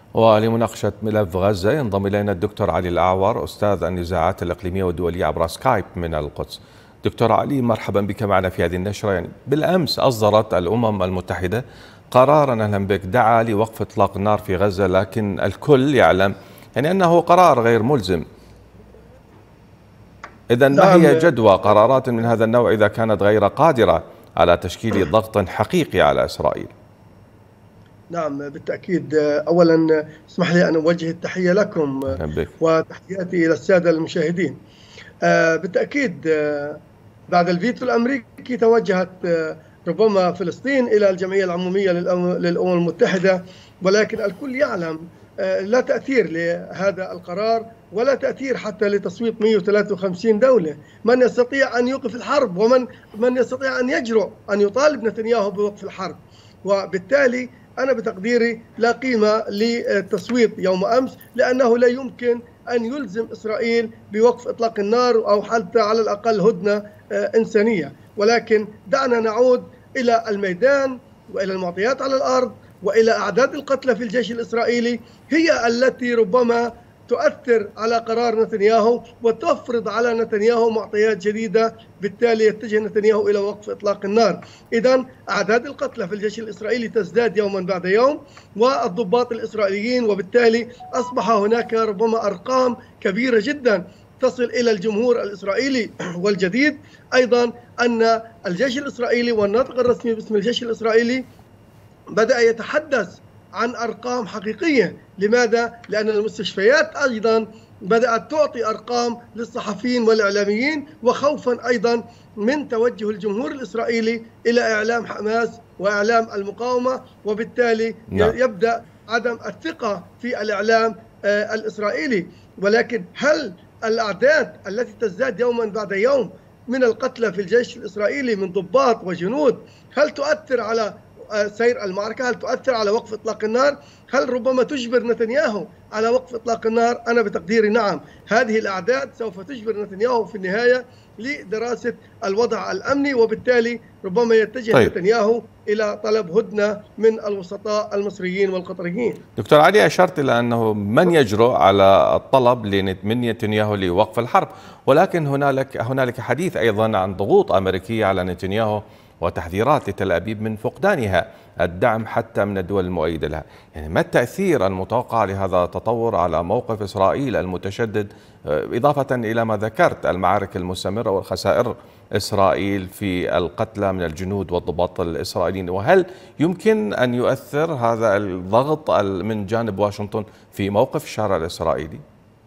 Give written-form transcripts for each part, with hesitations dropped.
ولمناقشة ملف غزة ينضم إلينا الدكتور علي الأعور أستاذ النزاعات الإقليمية والدولية عبر سكايب من القدس. دكتور علي، مرحبا بك معنا في هذه النشرة. بالأمس أصدرت الأمم المتحدة قرارا أهلا بك دعا لوقف إطلاق النار في غزة، لكن الكل يعلم أنه قرار غير ملزم. إذن ما هي جدوى قرارات من هذا النوع إذا كانت غير قادرة على تشكيل ضغط حقيقي على إسرائيل؟ نعم بالتأكيد. أولا اسمح لي أن أوجه التحية لكم وتحياتي إلى السادة المشاهدين. بالتأكيد بعد الفيتو الأمريكي توجهت ربما فلسطين إلى الجمعية العمومية للأمم المتحدة، ولكن الكل يعلم لا تأثير لهذا القرار ولا تأثير حتى لتصويت 153 دولة. من يستطيع أن يوقف الحرب ومن يستطيع أن يجرؤ أن يطالب نتنياهو بوقف الحرب؟ وبالتالي أنا بتقديري لا قيمة للتصويت يوم أمس، لأنه لا يمكن أن يلزم إسرائيل بوقف إطلاق النار أو حتى على الأقل هدنة إنسانية. ولكن دعنا نعود إلى الميدان وإلى المعطيات على الأرض وإلى أعداد القتلى في الجيش الإسرائيلي، هي التي ربما تؤثر على قرار نتنياهو وتفرض على نتنياهو معطيات جديدة، بالتالي يتجه نتنياهو إلى وقف إطلاق النار. إذن أعداد القتلى في الجيش الإسرائيلي تزداد يوما بعد يوم والضباط الإسرائيليين، وبالتالي أصبح هناك ربما أرقام كبيرة جدا تصل إلى الجمهور الإسرائيلي. والجديد أيضا أن الجيش الإسرائيلي والناطق الرسمي باسم الجيش الإسرائيلي بدأ يتحدث عن أرقام حقيقية. لماذا؟ لأن المستشفيات أيضا بدأت تعطي أرقام للصحفيين والإعلاميين، وخوفا أيضا من توجه الجمهور الإسرائيلي إلى إعلام حماس وإعلام المقاومة، وبالتالي يبدأ عدم الثقة في الإعلام الإسرائيلي. ولكن هل الأعداد التي تزداد يوما بعد يوم من القتلى في الجيش الإسرائيلي من ضباط وجنود هل تؤثر على سير المعركة؟ هل تؤثر على وقف إطلاق النار؟ هل ربما تجبر نتنياهو على وقف إطلاق النار؟ أنا بتقديري نعم، هذه الأعداد سوف تجبر نتنياهو في النهاية لدراسة الوضع الأمني، وبالتالي ربما يتجه نتنياهو إلى طلب هدنة من الوسطاء المصريين والقطريين. دكتور علي، أشرت إلى أنه من يجرؤ على الطلب من نتنياهو لوقف الحرب، ولكن هنالك حديث أيضا عن ضغوط أمريكية على نتنياهو وتحذيرات لتل أبيب من فقدانها الدعم حتى من الدول المؤيدة لها. يعني ما التأثير المتوقع لهذا التطور على موقف إسرائيل المتشدد، إضافة إلى ما ذكرت المعارك المستمرة والخسائر إسرائيل في القتلى من الجنود والضباط الإسرائيليين؟ وهل يمكن أن يؤثر هذا الضغط من جانب واشنطن في موقف الشارع الإسرائيلي؟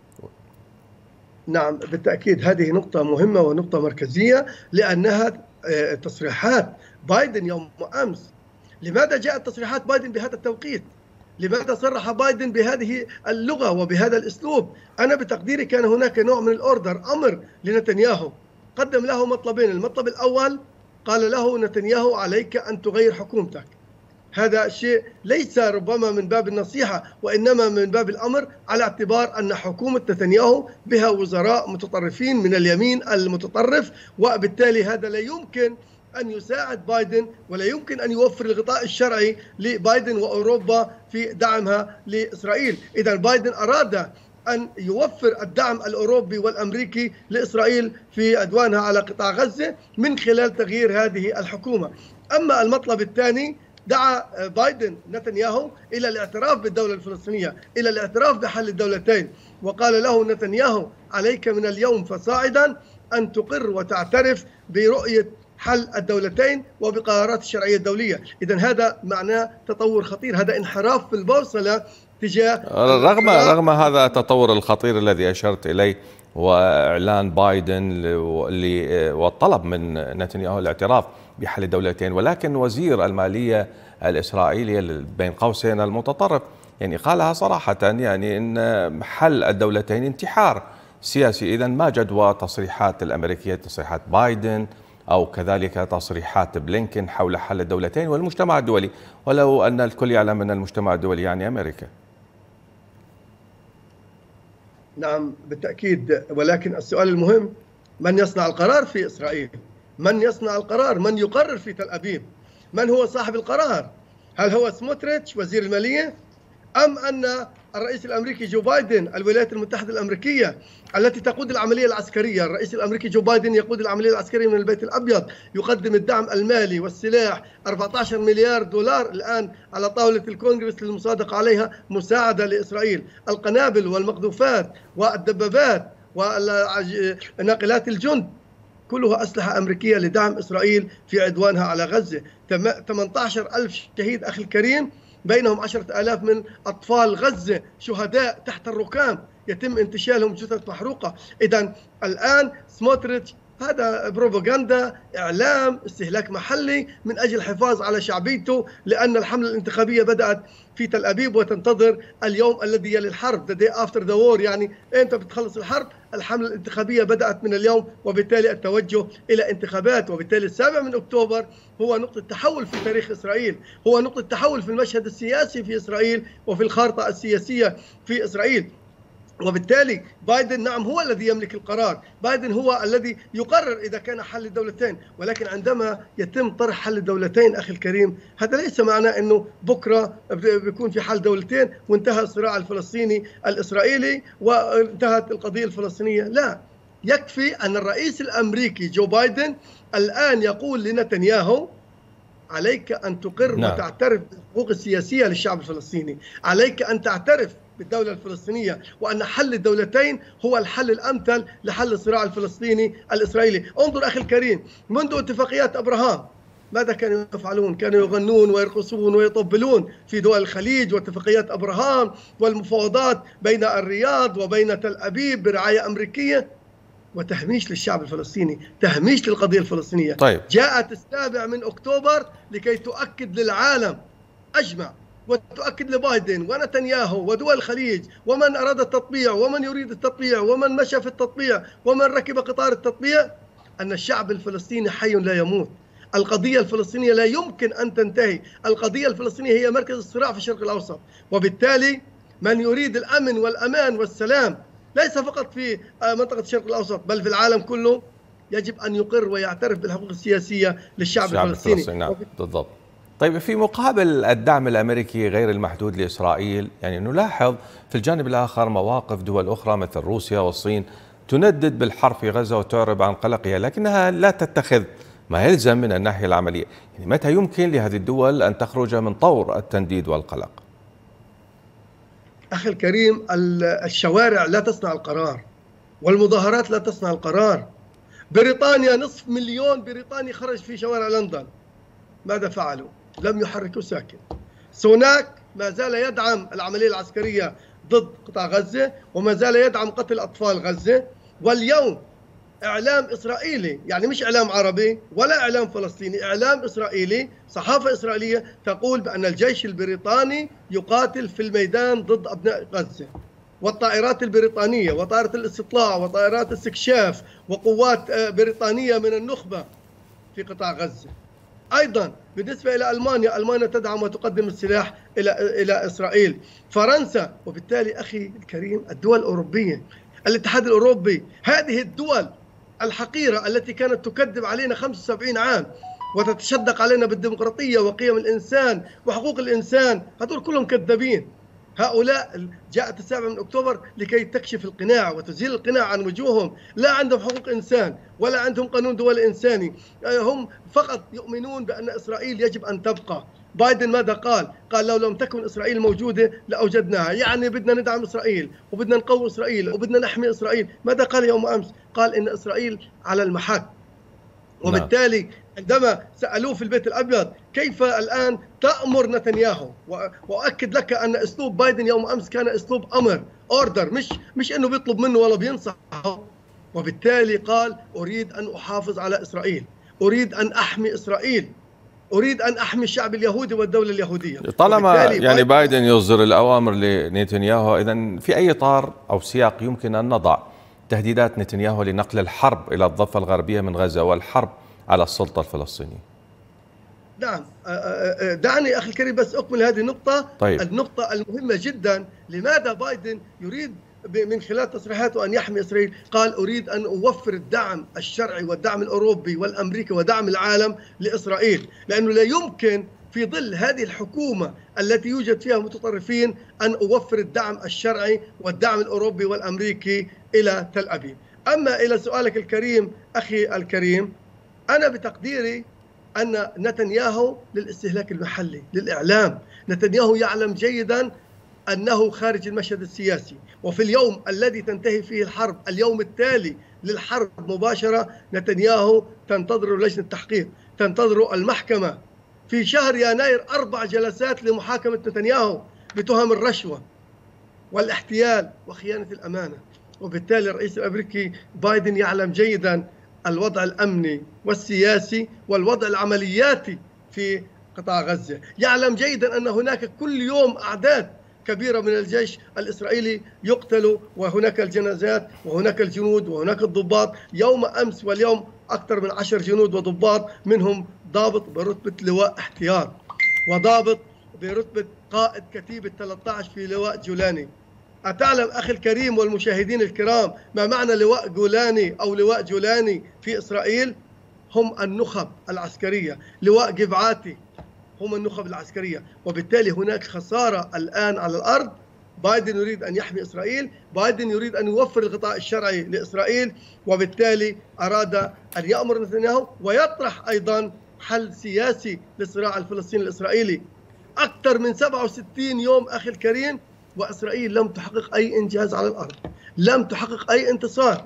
نعم بالتأكيد، هذه نقطة مهمة ونقطة مركزية، لأنها تصريحات بايدن يوم أمس. لماذا جاءت تصريحات بايدن بهذا التوقيت؟ لماذا صرح بايدن بهذه اللغة وبهذا الأسلوب؟ أنا بتقديري كان هناك نوع من الأوردر، أمر لنتنياهو، قدم له مطلبين. المطلب الأول قال له نتنياهو عليك أن تغير حكومتك. هذا الشيء ليس ربما من باب النصيحة وإنما من باب الأمر، على اعتبار أن حكومة نتنياهو بها وزراء متطرفين من اليمين المتطرف، وبالتالي هذا لا يمكن أن يساعد بايدن ولا يمكن أن يوفر الغطاء الشرعي لبايدن وأوروبا في دعمها لإسرائيل. إذا بايدن أراد أن يوفر الدعم الأوروبي والأمريكي لإسرائيل في عدوانها على قطاع غزة من خلال تغيير هذه الحكومة. أما المطلب الثاني، دعا بايدن نتنياهو إلى الاعتراف بالدولة الفلسطينية، إلى الاعتراف بحل الدولتين، وقال له نتنياهو عليك من اليوم فصاعدا أن تقر وتعترف برؤية حل الدولتين وبقرارات الشرعية الدولية. إذن هذا معناه تطور خطير، هذا انحراف في البوصلة تجاه رغم هذا التطور الخطير الذي أشرت إليه وإعلان بايدن والطلب من نتنياهو الاعتراف بحل الدولتين، ولكن وزير المالية الإسرائيلي بين قوسين المتطرف يعني قالها صراحة، يعني إن حل الدولتين انتحار سياسي. إذن ما جدوى تصريحات الأمريكية، تصريحات بايدن أو كذلك تصريحات بلينكن حول حل الدولتين والمجتمع الدولي، ولو أن الكل يعلم أن المجتمع الدولي يعني أمريكا؟ نعم بالتأكيد، ولكن السؤال المهم، من يصنع القرار في إسرائيل؟ من يصنع القرار؟ من يقرر في تل أبيب؟ من هو صاحب القرار؟ هل هو سموتريتش وزير المالية؟ أم أن الرئيس الأمريكي جو بايدن، الولايات المتحدة الأمريكية التي تقود العملية العسكرية، الرئيس الأمريكي جو بايدن يقود العملية العسكرية من البيت الأبيض، يقدم الدعم المالي والسلاح، 14 مليار دولار الآن على طاولة الكونغرس للمصادقة عليها مساعدة لإسرائيل، القنابل والمقذوفات والدبابات وناقلات الجند كلها أسلحة أمريكية لدعم إسرائيل في عدوانها على غزة. 18,000 شهيد أخي الكريم، بينهم 10,000 من أطفال غزة شهداء تحت الركام يتم انتشالهم جثث محروقة. إذن الآن سموتريتش هذا بروباغندا، إعلام، استهلاك محلي من أجل الحفاظ على شعبيته، لأن الحملة الانتخابية بدأت في تل أبيب وتنتظر اليوم الذي يلي الحرب، the day after the war، يعني إمتى بتخلص الحرب؟ الحملة الانتخابية بدأت من اليوم، وبالتالي التوجه إلى انتخابات، وبالتالي 7 من أكتوبر هو نقطة تحول في تاريخ إسرائيل، هو نقطة تحول في المشهد السياسي في إسرائيل وفي الخارطة السياسية في إسرائيل. وبالتالي بايدن نعم هو الذي يملك القرار، بايدن هو الذي يقرر إذا كان حل الدولتين، ولكن عندما يتم طرح حل الدولتين أخي الكريم، هذا ليس معناه أنه بكرة بيكون في حل دولتين وانتهى الصراع الفلسطيني الإسرائيلي وانتهت القضية الفلسطينية. لا، يكفي أن الرئيس الأمريكي جو بايدن الآن يقول لنتنياهو عليك أن تقر وتعترف بالحقوق السياسية للشعب الفلسطيني، عليك أن تعترف بالدولة الفلسطينية، وأن حل الدولتين هو الحل الأمثل لحل الصراع الفلسطيني الإسرائيلي. انظر أخي الكريم، منذ اتفاقيات أبراهام ماذا كانوا يفعلون؟ كانوا يغنون ويرقصون ويطبلون في دول الخليج، واتفاقيات أبراهام والمفاوضات بين الرياض وبين تل أبيب برعاية أمريكية، وتهميش للشعب الفلسطيني، تهميش للقضية الفلسطينية. طيب. جاءت 7 من أكتوبر لكي تؤكد للعالم أجمع، وتؤكد لبايدن ونتنياهو ودول الخليج ومن أراد التطبيع ومن يريد التطبيع ومن مشى في التطبيع ومن ركب قطار التطبيع، أن الشعب الفلسطيني حي لا يموت. القضية الفلسطينية لا يمكن أن تنتهي، القضية الفلسطينية هي مركز الصراع في الشرق الأوسط، وبالتالي من يريد الأمن والأمان والسلام ليس فقط في منطقة الشرق الأوسط بل في العالم كله يجب أن يقر ويعترف بالحقوق السياسية للشعب الفلسطيني. نعم بالضبط. طيب، في مقابل الدعم الأمريكي غير المحدود لإسرائيل، يعني نلاحظ في الجانب الآخر مواقف دول أخرى مثل روسيا والصين تندد بالحرب في غزة وتعرب عن قلقها، لكنها لا تتخذ ما يلزم من الناحية العملية. يعني متى يمكن لهذه الدول أن تخرج من طور التنديد والقلق؟ أخي الكريم، الشوارع لا تصنع القرار، والمظاهرات لا تصنع القرار. بريطانيا 500,000 بريطاني خرج في شوارع لندن، ماذا فعلوا؟ لم يحركوا ساكن. سوناك ما زال يدعم العملية العسكرية ضد قطاع غزة، وما زال يدعم قتل أطفال غزة. واليوم إعلام إسرائيلي، يعني مش إعلام عربي ولا إعلام فلسطيني، إعلام إسرائيلي، صحافة إسرائيلية تقول بأن الجيش البريطاني يقاتل في الميدان ضد أبناء غزة، والطائرات البريطانية وطائرة الاستطلاع وطائرات استكشاف وقوات بريطانية من النخبة في قطاع غزة. أيضا بالنسبة إلى ألمانيا، ألمانيا تدعم وتقدم السلاح إلى إسرائيل. فرنسا، وبالتالي أخي الكريم الدول الأوروبية، الاتحاد الأوروبي، هذه الدول الحقيرة التي كانت تكذب علينا 75 عام وتتشدق علينا بالديمقراطية وقيم الإنسان وحقوق الإنسان، هذول كلهم كذابين. هؤلاء جاءت 7 من أكتوبر لكي تكشف القناع وتزيل القناع عن وجوههم. لا عندهم حقوق إنسان ولا عندهم قانون دولي إنساني، هم فقط يؤمنون بأن إسرائيل يجب أن تبقى. بايدن ماذا قال؟ قال لو لم تكن إسرائيل موجودة لأوجدناها، يعني بدنا ندعم إسرائيل وبدنا نقوي إسرائيل وبدنا نحمي إسرائيل. ماذا قال يوم أمس؟ قال إن إسرائيل على المحك. وبالتالي عندما سألوه في البيت الأبيض كيف الآن تأمر نتنياهو، وأؤكد لك أن أسلوب بايدن يوم أمس كان أسلوب أمر، أوردر، مش أنه بيطلب منه ولا بينصحه. وبالتالي قال أريد أن أحافظ على إسرائيل، أريد أن أحمي إسرائيل، أريد أن أحمي الشعب اليهودي والدولة اليهودية. طالما يعني بايدن يصدر الأوامر لنتنياهو، إذن في أي إطار أو سياق يمكن أن نضع تهديدات نتنياهو لنقل الحرب إلى الضفة الغربية من غزة والحرب على السلطة الفلسطينية؟ نعم، دعني أخي الكريم بس أكمل هذه النقطة. طيب. النقطة المهمة جدا، لماذا بايدن يريد من خلال تصريحاته أن يحمي إسرائيل؟ قال أريد أن أوفر الدعم الشرعي والدعم الأوروبي والأمريكي ودعم العالم لإسرائيل، لأنه لا يمكن في ظل هذه الحكومة التي يوجد فيها متطرفين أن أوفر الدعم الشرعي والدعم الأوروبي والأمريكي إلى تل أبيب. أما إلى سؤالك الكريم أخي الكريم، أنا بتقديري أن نتنياهو للاستهلاك المحلي للإعلام. نتنياهو يعلم جيدا أنه خارج المشهد السياسي، وفي اليوم الذي تنتهي فيه الحرب، اليوم التالي للحرب مباشرة، نتنياهو تنتظر لجنة تحقيق، تنتظر المحكمة في شهر يناير 4 جلسات لمحاكمة نتنياهو بتهم الرشوة والاحتيال وخيانة الأمانة. وبالتالي الرئيس الأمريكي بايدن يعلم جيدا الوضع الأمني والسياسي والوضع العملياتي في قطاع غزة، يعلم جيدا أن هناك كل يوم أعداد كبيرة من الجيش الإسرائيلي يقتلوا، وهناك الجنازات وهناك الجنود وهناك الضباط. يوم أمس واليوم أكثر من 10 جنود وضباط، منهم ضابط برتبة لواء احتياط وضابط برتبة قائد كتيبة 13 في لواء جولاني. أتعلم أخي الكريم والمشاهدين الكرام ما معنى لواء جولاني أو لواء جولاني في إسرائيل؟ هم النخب العسكرية. لواء جبعاتي هم النخب العسكرية. وبالتالي هناك خسارة الآن على الأرض. بايدن يريد أن يحمي إسرائيل، بايدن يريد أن يوفر الغطاء الشرعي لإسرائيل، وبالتالي أراد أن يأمر نتنياهو ويطرح أيضا حل سياسي للصراع الفلسطيني الإسرائيلي. أكثر من 67 يوم أخي الكريم وإسرائيل لم تحقق أي إنجاز على الأرض، لم تحقق أي انتصار.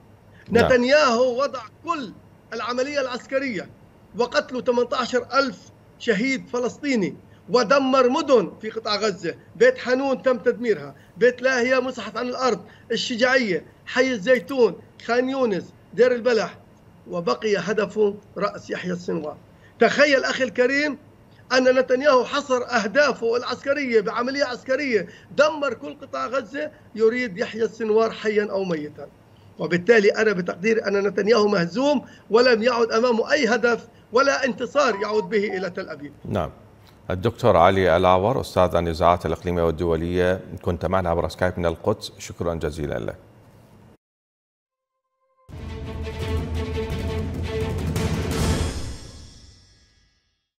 نتنياهو وضع كل العملية العسكرية وقتل 18,000 شهيد فلسطيني، ودمر مدن في قطاع غزة. بيت حنون تم تدميرها، بيت لاهيا مسحت عن الأرض، الشجاعية، حي الزيتون، خان يونس، دير البلح، وبقي هدفه رأس يحيى السنوار. تخيل أخي الكريم أن نتنياهو حصر أهدافه العسكرية بعملية عسكرية، دمر كل قطاع غزة، يريد يحيى السنوار حيا أو ميتا. وبالتالي أنا بتقدير أن نتنياهو مهزوم ولم يعد أمامه أي هدف ولا انتصار يعود به إلى تل أبيب. نعم. الدكتور علي العور، أستاذ النزاعات الإقليمية والدولية، كنت معنا عبر سكايب من القدس، شكرا جزيلا لك.